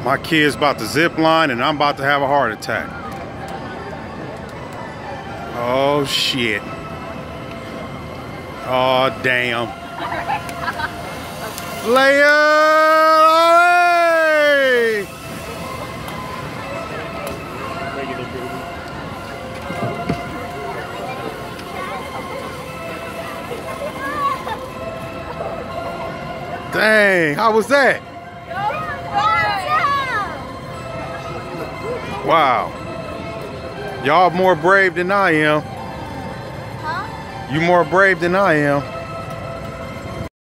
My kid's about to zip line and I'm about to have a heart attack. Oh shit. Oh damn. Leia! Hey! Dang, how was that? Wow. Y'all more brave than I am. Huh? You more brave than I am.